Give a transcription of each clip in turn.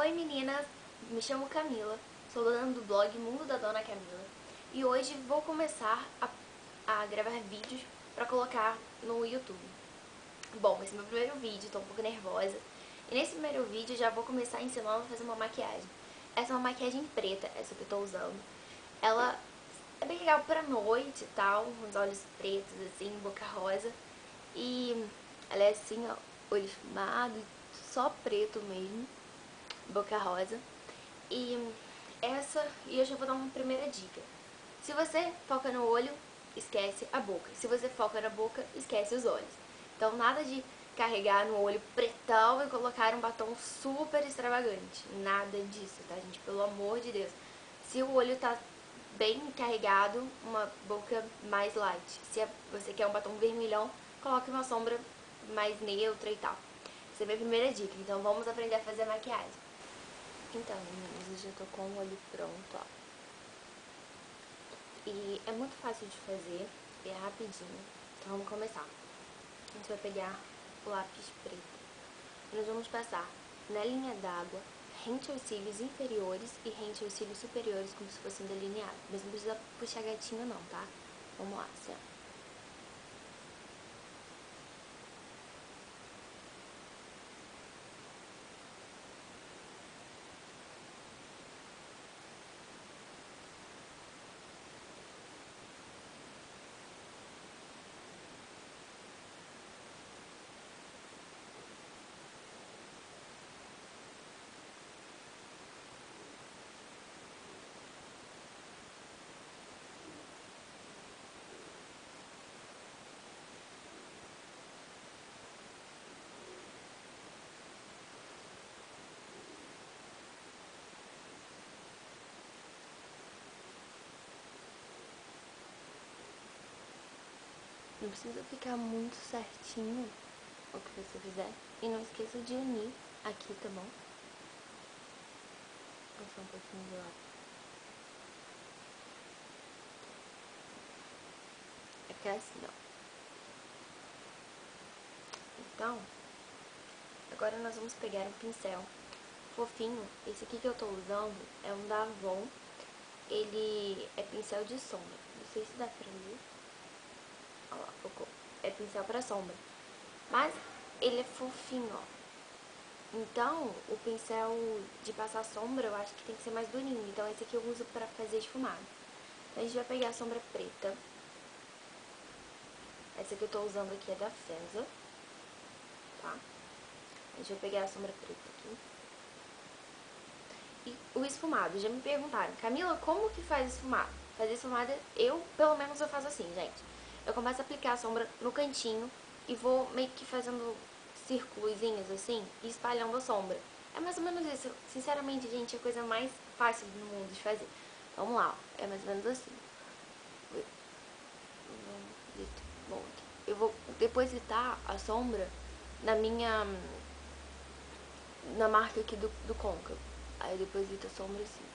Oi meninas, me chamo Camila, sou dona do blog Mundo da Dona Camila e hoje vou começar a gravar vídeos para colocar no YouTube. Bom, esse é meu primeiro vídeo, tô um pouco nervosa e nesse primeiro vídeo já vou começar ensinando a fazer uma maquiagem. Essa é uma maquiagem preta, essa que eu tô usando. Ela é bem legal pra noite e tal, uns olhos pretos assim, boca rosa e ela é assim, ó, olho esfumado, só preto mesmo. Boca rosa. E eu já vou dar uma primeira dica. Se você foca no olho, esquece a boca. Se você foca na boca, esquece os olhos. Então nada de carregar no olho pretão e colocar um batom super extravagante. Nada disso, tá, gente? Pelo amor de Deus. Se o olho tá bem carregado, uma boca mais light. Se você quer um batom vermelhão, coloque uma sombra mais neutra e tal. Essa é a minha primeira dica. Então vamos aprender a fazer maquiagem. Então, meninas, eu já tô com o olho pronto, ó. E é muito fácil de fazer, e é rapidinho. Então vamos começar. A gente vai pegar o lápis preto. E nós vamos passar na linha d'água, rente aos cílios inferiores e rente aos cílios superiores, como se fossem delineados. Mas não precisa puxar gatinho não, tá? Vamos lá, assim, ó. Não precisa ficar muito certinho o que você fizer. E não esqueça de unir aqui, tá bom? Passar um pouquinho de lápis. Aqui é assim, ó. Então, agora nós vamos pegar um pincel fofinho. Esse aqui que eu tô usando é um da Avon. Ele é pincel de sombra. Não sei se dá pra ver. Olha lá, focou. É pincel pra sombra. Mas ele é fofinho, ó. Então, o pincel de passar sombra eu acho que tem que ser mais durinho. Então esse aqui eu uso pra fazer esfumado. Então a gente vai pegar a sombra preta. Essa que eu tô usando aqui é da Feza, tá? A gente vai pegar a sombra preta aqui. E o esfumado, já me perguntaram, Camila, como que faz esfumado? Fazer esfumado, pelo menos eu faço assim, gente. Eu começo a aplicar a sombra no cantinho e vou meio que fazendo círculozinhos assim e espalhando a sombra. É mais ou menos isso. Sinceramente, gente, é a coisa mais fácil do mundo de fazer. Vamos lá, ó. É mais ou menos assim. Bom, eu vou depositar a sombra na marca aqui do côncavo. Aí eu deposito a sombra assim.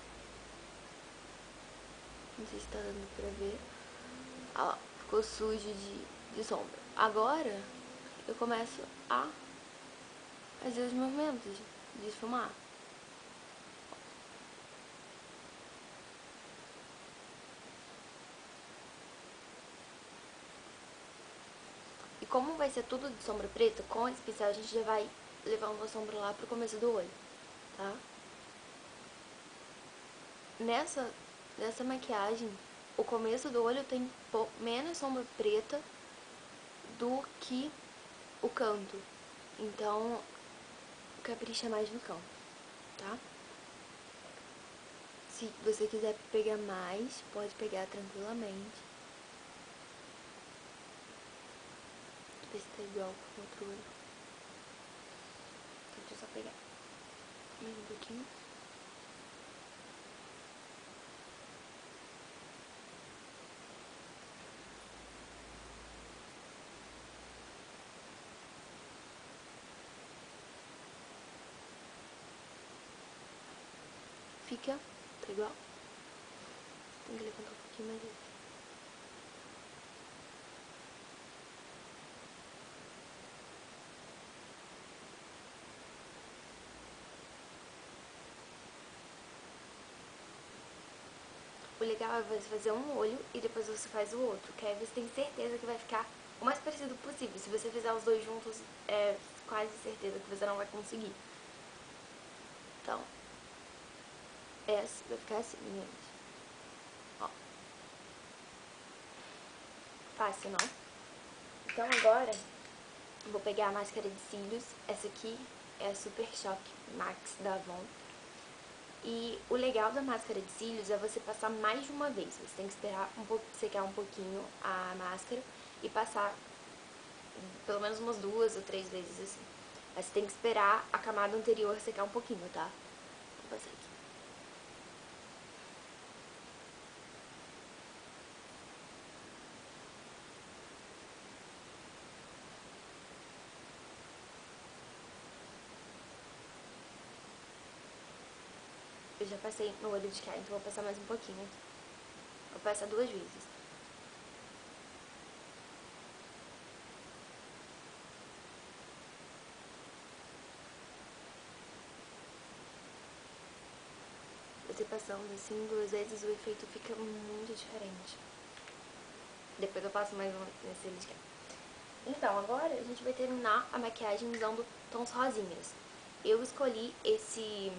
Não sei se tá dando pra ver. Ah lá, ficou sujo de sombra. Agora eu começo a fazer os movimentos de esfumar. E como vai ser tudo de sombra preta, com esse pincel a gente já vai levando a sombra lá pro começo do olho, tá? Nessa maquiagem, o começo do olho tem menos sombra preta do que o canto. Então, capricha mais no canto, tá? Se você quiser pegar mais, pode pegar tranquilamente. Ver se tá igual com o outro olho. Então, deixa eu só pegar mais um pouquinho. Fica, tá igual? Tem que levantar um pouquinho mais aqui. o legal é você fazer um olho e depois você faz o outro, que aí você tem certeza que vai ficar o mais parecido possível. Se você fizer os dois juntos, é quase certeza que você não vai conseguir. Então, essa vai ficar assim, gente. Ó. Fácil, não? Então agora, eu vou pegar a máscara de cílios. Essa aqui é a Super Shock Max da Avon. E o legal da máscara de cílios é você passar mais de uma vez. Você tem que esperar secar um pouquinho a máscara e passar pelo menos umas 2 ou 3 vezes assim. Mas você tem que esperar a camada anterior secar um pouquinho, tá? Vou passar aqui. Eu já passei no olho de cá, então vou passar mais um pouquinho aqui. Vou passar 2 vezes. Você passando assim 2 vezes, o efeito fica muito diferente. Depois eu passo mais uma nesse olho de cá. Então, agora a gente vai terminar a maquiagem usando tons rosinhas. Eu escolhi esse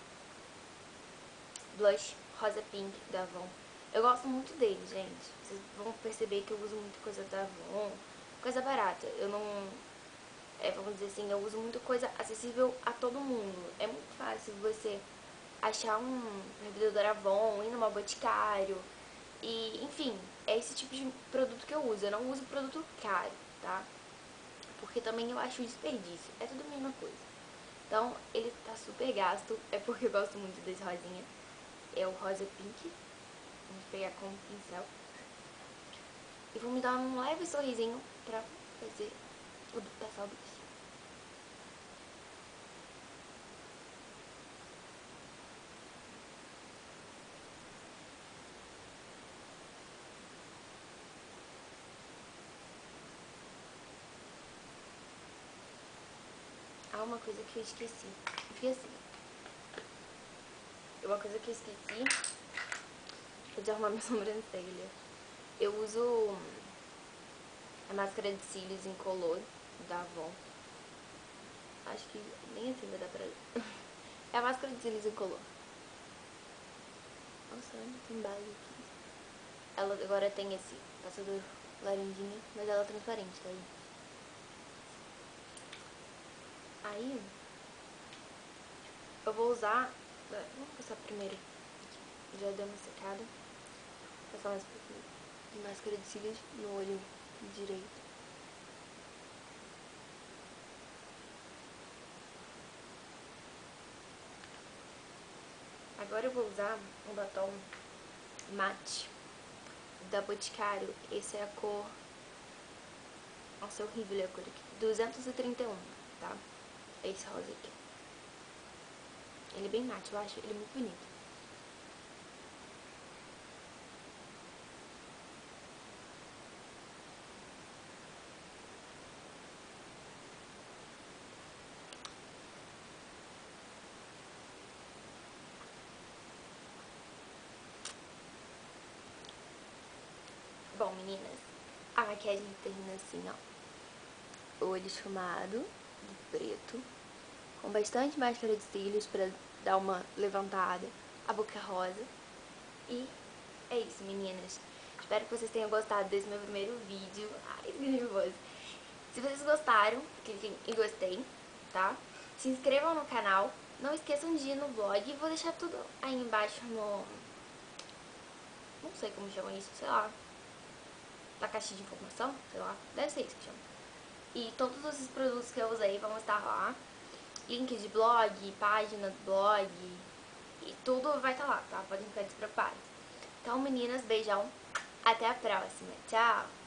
blush rosa pink da Avon. Eu gosto muito dele, gente. Vocês vão perceber que eu uso muito coisa da Avon, coisa barata. Eu não... vamos dizer assim, eu uso muito coisa acessível a todo mundo. É muito fácil você achar um revendedor Avon, ir numa Boticário. E, enfim, é esse tipo de produto que eu uso. Eu não uso produto caro, tá? Porque também eu acho desperdício. É tudo a mesma coisa. Então, ele tá super gasto. É porque eu gosto muito desse rosinha. É o rosa pink. Vamos pegar com um pincel. E vou me dar um leve sorrisinho pra fazer passar o blush. Ah, uma coisa que eu esqueci. Fica assim. Uma coisa que eu esqueci é de arrumar minha sobrancelha. Eu uso a máscara de cílios incolor da Avon. Acho que nem assim vai dar pra ler. É a máscara de cílios incolor. Nossa, tem base aqui. Ela agora tem esse passador laranjinha, mas ela é transparente, tá aí? Aí, eu vou usar... Vamos passar primeiro aqui. Já deu uma secada. Vou passar mais um pouquinho de máscara de cílios no olho direito. Agora eu vou usar um batom mate da Boticário. Esse é a cor... Nossa, é horrível a cor aqui. 231, tá? Esse rosa aqui. Ele é bem mate, eu acho ele muito bonito. Bom, meninas, a maquiagem termina assim, ó. Olho esfumado, de preto, com bastante máscara de cílios pra dar uma levantada, a boca rosa. E é isso, meninas. Espero que vocês tenham gostado desse meu primeiro vídeo. Ai, que nervoso. Se vocês gostaram, cliquem em gostei, tá? Se inscrevam no canal. Não esqueçam de ir no blog. Vou deixar tudo aí embaixo no... Não sei como chama isso, sei lá. Da caixa de informação, sei lá. Deve ser isso que chama. E todos esses produtos que eu usei vão estar lá. Link de blog, página do blog. E tudo vai estar lá, tá? Podem ficar despreocupados. Então, meninas, beijão. Até a próxima. Tchau!